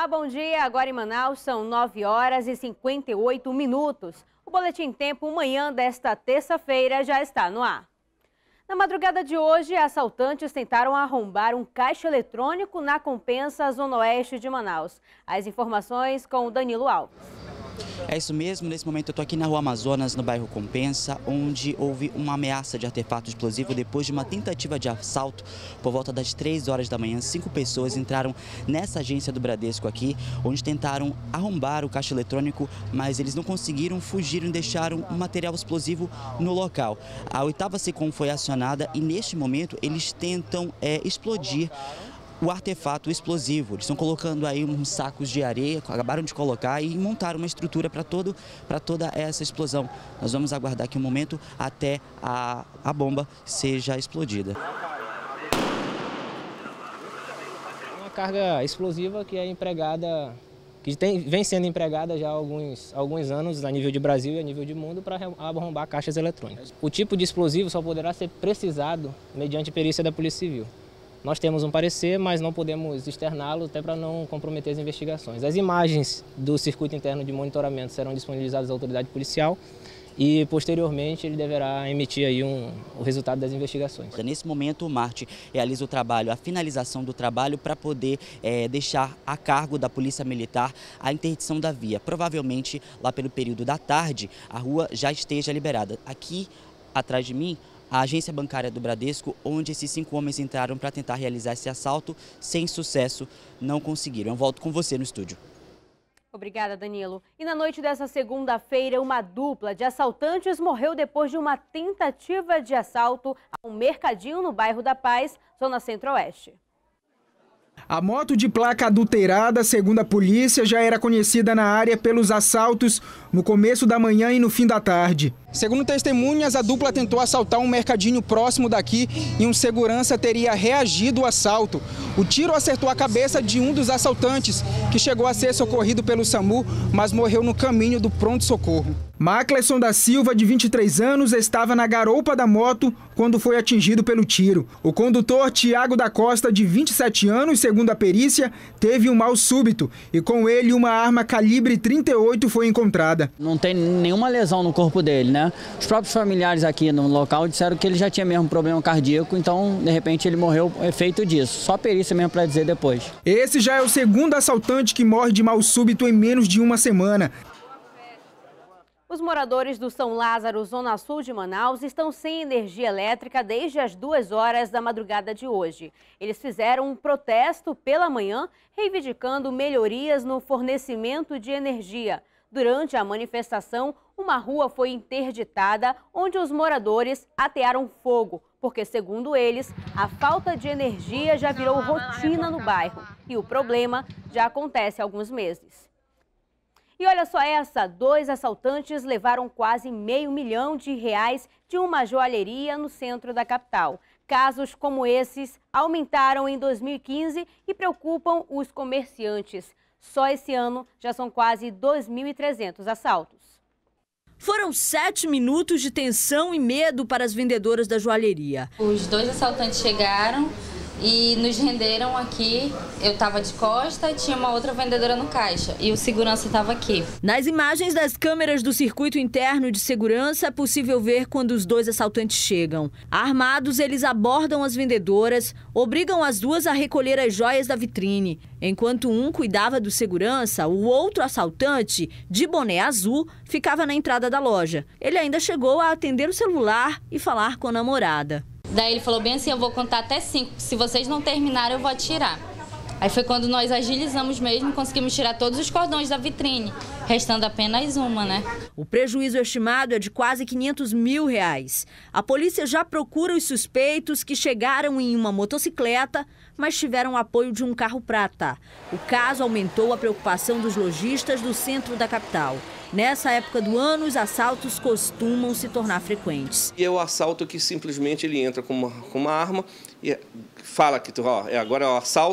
bom dia. Agora em Manaus são 9 horas e 58 minutos. O Boletim Tempo Manhã desta terça-feira já está no ar. Na madrugada de hoje, assaltantes tentaram arrombar um caixa eletrônico na Compensa, Zona Oeste de Manaus. As informações com o Danilo Alves. É isso mesmo, nesse momento eu estou aqui na Rua Amazonas, no bairro Compensa, onde houve uma ameaça de artefato explosivo depois de uma tentativa de assalto. Por volta das 3 horas da manhã, 5 pessoas entraram nessa agência do Bradesco aqui, onde tentaram arrombar o caixa eletrônico, mas eles não conseguiram, fugiram e deixaram um material explosivo no local. A 8ª SECOM foi acionada e neste momento eles tentam explodir o artefato explosivo. Eles estão colocando aí uns sacos de areia, acabaram de colocar e montaram uma estrutura para toda essa explosão. Nós vamos aguardar aqui um momento até a bomba seja explodida. Uma carga explosiva que é empregada, vem sendo empregada já há alguns anos a nível de Brasil e a nível de mundo para arrombar caixas eletrônicas. O tipo de explosivo só poderá ser precisado mediante perícia da Polícia Civil. Nós temos um parecer, mas não podemos externá-lo até para não comprometer as investigações. As imagens do circuito interno de monitoramento serão disponibilizadas à autoridade policial e, posteriormente, ele deverá emitir aí o resultado das investigações. Nesse momento, o MART realiza o trabalho, a finalização do trabalho para poder deixar a cargo da Polícia Militar a interdição da via. Provavelmente, lá pelo período da tarde, a rua já esteja liberada. Aqui, atrás de mim, a agência bancária do Bradesco, onde esses 5 homens entraram para tentar realizar esse assalto, sem sucesso, não conseguiram. Eu volto com você no estúdio. Obrigada, Danilo. E na noite dessa segunda-feira, uma dupla de assaltantes morreu depois de uma tentativa de assalto a um mercadinho no bairro da Paz, zona centro-oeste. A moto de placa adulterada, segundo a polícia, já era conhecida na área pelos assaltos no começo da manhã e no fim da tarde. Segundo testemunhas, a dupla tentou assaltar um mercadinho próximo daqui e um segurança teria reagido ao assalto. O tiro acertou a cabeça de um dos assaltantes, que chegou a ser socorrido pelo SAMU, mas morreu no caminho do pronto-socorro. Macleson da Silva, de 23 anos, estava na garupa da moto quando foi atingido pelo tiro. O condutor, Tiago da Costa, de 27 anos, segundo a perícia, teve um mal súbito e com ele uma arma calibre 38 foi encontrada. Não tem nenhuma lesão no corpo dele, né? Os próprios familiares aqui no local disseram que ele já tinha mesmo problema cardíaco, então de repente ele morreu efeito disso. Só a perícia mesmo para dizer depois. Esse já é o segundo assaltante que morre de mal súbito em menos de uma semana. Os moradores do São Lázaro, zona sul de Manaus, estão sem energia elétrica desde as 2 horas da madrugada de hoje. Eles fizeram um protesto pela manhã, reivindicando melhorias no fornecimento de energia. Durante a manifestação, uma rua foi interditada, onde os moradores atearam fogo, porque, segundo eles, a falta de energia já virou rotina no bairro e o problema já acontece há alguns meses. E olha só essa, 2 assaltantes levaram quase R$500 mil de uma joalheria no centro da capital. Casos como esses aumentaram em 2015 e preocupam os comerciantes. Só esse ano já são quase 2.300 assaltos. Foram 7 minutos de tensão e medo para as vendedoras da joalheria. Os 2 assaltantes chegaram e nos renderam aqui. Eu estava de costa e tinha uma outra vendedora no caixa e o segurança estava aqui. Nas imagens das câmeras do circuito interno de segurança é possível ver quando os 2 assaltantes chegam. Armados, eles abordam as vendedoras, obrigam as duas a recolher as joias da vitrine. Enquanto um cuidava do segurança, o outro assaltante, de boné azul, ficava na entrada da loja. Ele ainda chegou a atender o celular e falar com a namorada. Daí ele falou bem assim, eu vou contar até 5, se vocês não terminarem eu vou atirar. Aí foi quando nós agilizamos mesmo, conseguimos tirar todos os cordões da vitrine, restando apenas uma, né? O prejuízo estimado é de quase R$500 mil. A polícia já procura os suspeitos que chegaram em uma motocicleta, mas tiveram apoio de um carro prata. O caso aumentou a preocupação dos lojistas do centro da capital. Nessa época do ano, os assaltos costumam se tornar frequentes. E é o assalto que simplesmente ele entra com uma arma e fala que agora é o assalto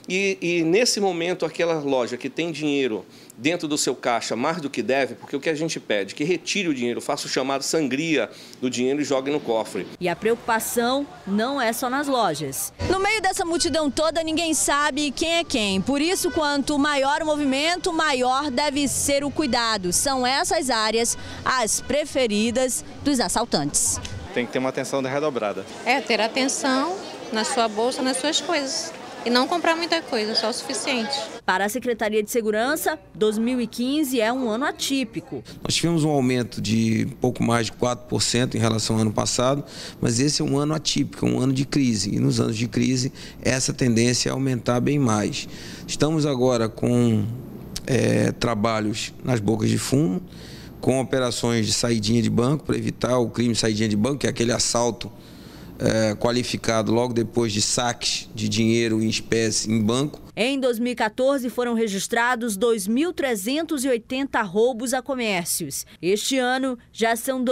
E nesse momento, aquela loja que tem dinheiro dentro do seu caixa mais do que deve, porque o que a gente pede? Que retire o dinheiro, faça o chamado sangria do dinheiro e jogue no cofre. E a preocupação não é só nas lojas. No meio dessa multidão toda, ninguém sabe quem é quem. Por isso, quanto maior o movimento, maior deve ser o cuidado. São essas áreas as preferidas dos assaltantes. Tem que ter uma atenção redobrada. Ter atenção na sua bolsa, nas suas coisas. E não comprar muita coisa, só o suficiente. Para a Secretaria de Segurança, 2015 é um ano atípico. Nós tivemos um aumento de pouco mais de 4% em relação ao ano passado, mas esse é um ano atípico, um ano de crise. E nos anos de crise, essa tendência é aumentar bem mais. Estamos agora com trabalhos nas bocas de fumo, com operações de saidinha de banco, para evitar o crime de saidinha de banco, que é aquele assalto qualificado logo depois de saques de dinheiro em espécie em banco. Em 2014 foram registrados 2.380 roubos a comércios. Este ano já são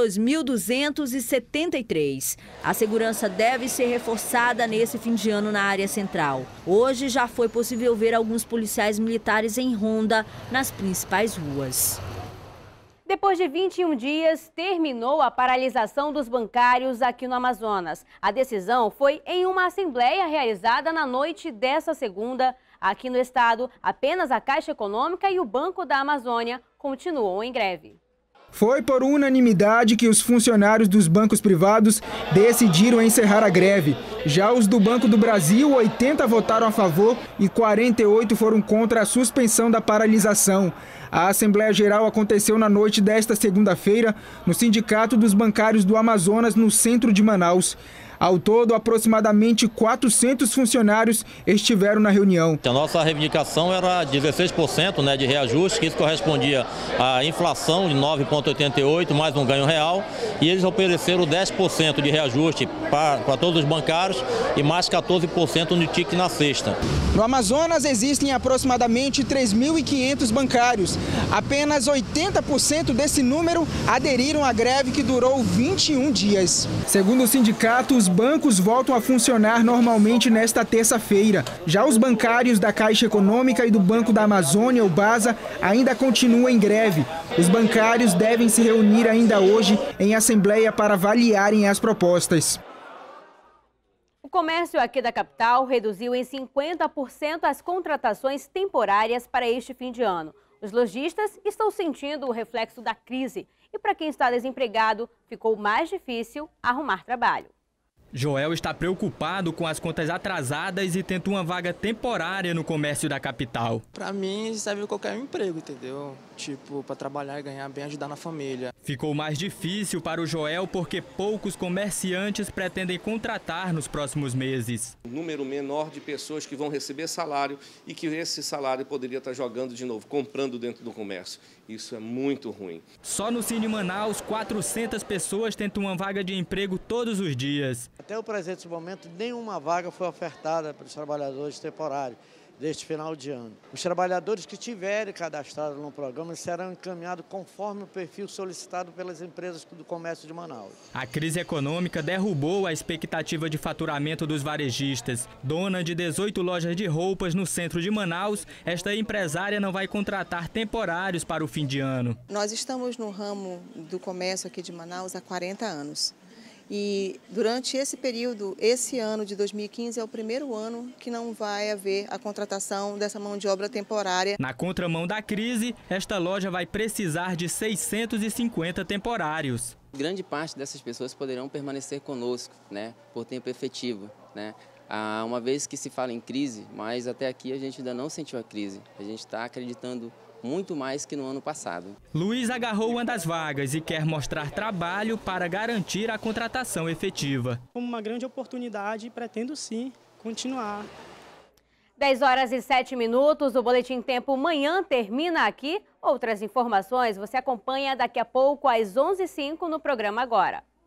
2.273. A segurança deve ser reforçada nesse fim de ano na área central. Hoje já foi possível ver alguns policiais militares em ronda nas principais ruas. Depois de 21 dias, terminou a paralisação dos bancários aqui no Amazonas. A decisão foi em uma assembleia realizada na noite dessa segunda. Aqui no estado, apenas a Caixa Econômica e o Banco da Amazônia continuam em greve. Foi por unanimidade que os funcionários dos bancos privados decidiram encerrar a greve. Já os do Banco do Brasil, 80 votaram a favor e 48 foram contra a suspensão da paralisação. A Assembleia Geral aconteceu na noite desta segunda-feira no Sindicato dos Bancários do Amazonas, no centro de Manaus. Ao todo, aproximadamente 400 funcionários estiveram na reunião. A nossa reivindicação era 16% de reajuste, que isso correspondia à inflação de 9,88, mais um ganho real. E eles ofereceram 10% de reajuste para todos os bancários e mais 14% no ticket na sexta. No Amazonas existem aproximadamente 3.500 bancários. Apenas 80% desse número aderiram à greve que durou 21 dias. Segundo o sindicato, os bancos voltam a funcionar normalmente nesta terça-feira. Já os bancários da Caixa Econômica e do Banco da Amazônia, o BASA, ainda continuam em greve. Os bancários devem se reunir ainda hoje em assembleia para avaliarem as propostas. O comércio aqui da capital reduziu em 50% as contratações temporárias para este fim de ano. Os lojistas estão sentindo o reflexo da crise e para quem está desempregado, ficou mais difícil arrumar trabalho. Joel está preocupado com as contas atrasadas e tenta uma vaga temporária no comércio da capital. Para mim, serve qualquer emprego, entendeu? Tipo, para trabalhar e ganhar bem, ajudar na família. Ficou mais difícil para o Joel porque poucos comerciantes pretendem contratar nos próximos meses. Um número menor de pessoas que vão receber salário e que esse salário poderia estar jogando de novo, comprando dentro do comércio. Isso é muito ruim. Só no Cine Manaus, 400 pessoas tentam uma vaga de emprego todos os dias. Até o presente momento, nenhuma vaga foi ofertada para os trabalhadores temporários deste final de ano. Os trabalhadores que tiverem cadastrado no programa serão encaminhados conforme o perfil solicitado pelas empresas do comércio de Manaus. A crise econômica derrubou a expectativa de faturamento dos varejistas. Dona de 18 lojas de roupas no centro de Manaus, esta empresária não vai contratar temporários para o fim de ano. Nós estamos no ramo do comércio aqui de Manaus há 40 anos. E durante esse período, esse ano de 2015 é o primeiro ano que não vai haver a contratação dessa mão de obra temporária. Na contramão da crise, esta loja vai precisar de 650 temporários. Grande parte dessas pessoas poderão permanecer conosco, por tempo efetivo, uma vez que se fala em crise, mas até aqui a gente ainda não sentiu a crise. A gente está acreditando muito mais que no ano passado. Luiz agarrou uma das vagas e quer mostrar trabalho para garantir a contratação efetiva. Como uma grande oportunidade, pretendo sim continuar. 10h07, o Boletim Tempo Manhã termina aqui. Outras informações você acompanha daqui a pouco às 11h05 no programa Agora.